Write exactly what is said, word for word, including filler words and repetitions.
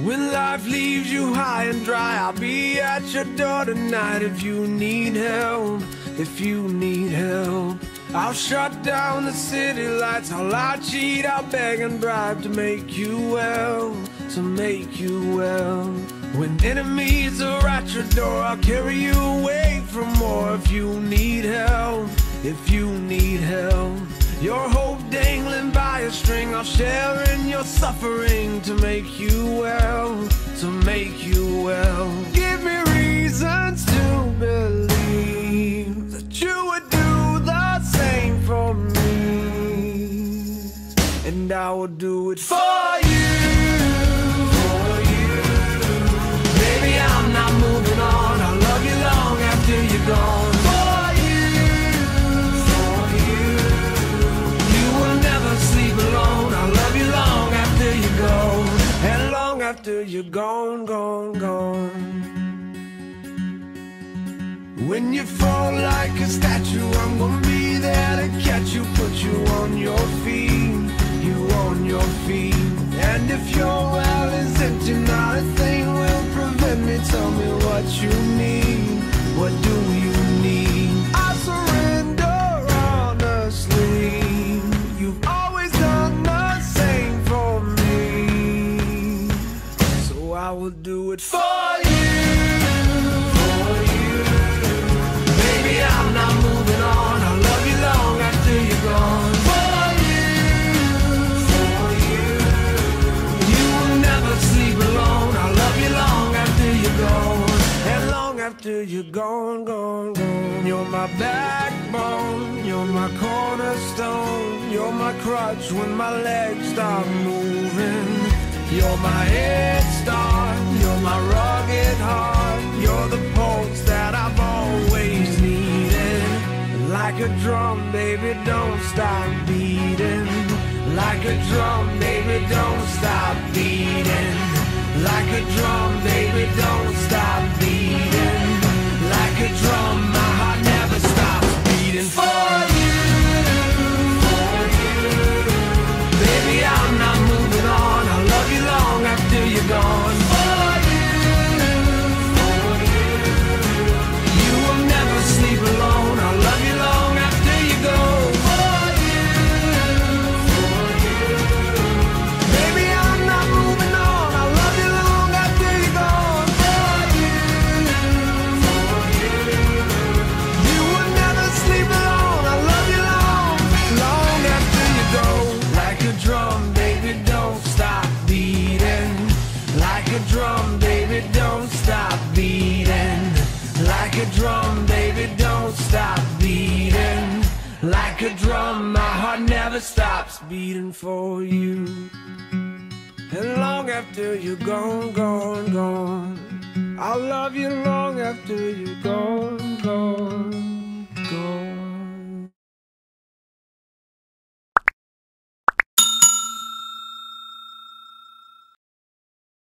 When life leaves you high and dry, I'll be at your door tonight. If you need help, if you need help, I'll shut down the city lights. I'll lie, cheat, I'll beg and bribe to make you well, to make you well. When enemies are at your door, I'll carry you away from more. If you need help, if you need help, your hope dangling by a string, I'll share in your suffering to make you well, to make you well. Give me reasons to believe that you would do the same for me, and I will do it for you, for you. Baby, I'm not moving on. I'll love you long after you're gone. After you're gone, gone, gone. When you fall like a statue, I'm gonna be there to catch you, put you on your feet, you on your feet. And if your well is empty, not a thing will prevent me. Tell me what you need, what do you need? I surrender honestly. You've always done the same for me, I will do it for you, for you. Baby, I'm not moving on. I'll love you long after you're gone. For you, for you. You will never sleep alone. I'll love you long after you're gone, and long after you're gone, gone, gone. You're my backbone, you're my cornerstone, you're my crutch when my legs stop moving. You're my head start, you're my rugged heart, you're the pulse that I've always needed. Like a drum, baby, don't stop beating. Like a drum, baby, don't stop beating. Like a drum, baby, don't stop beating. Like a drum, my heart never stops beating. For you, for you. Baby, I'm not moving on. I'll love you long after you're gone. For you, for you. You will never sleep alone. I'll love you long after you go. For you, for you. Baby, I'm not moving on. I'll love you long after you're gone. For you, for you. You will never sleep alone. I'll love you long, long after you go. Like a drum, baby, don't stop beating. Like a drum, baby, don't stop beating. Like a drum, baby, don't stop beating. Like a drum, my heart never stops beating for you. And long after you're gone, gone, gone, I'll love you long after you're gone, gone.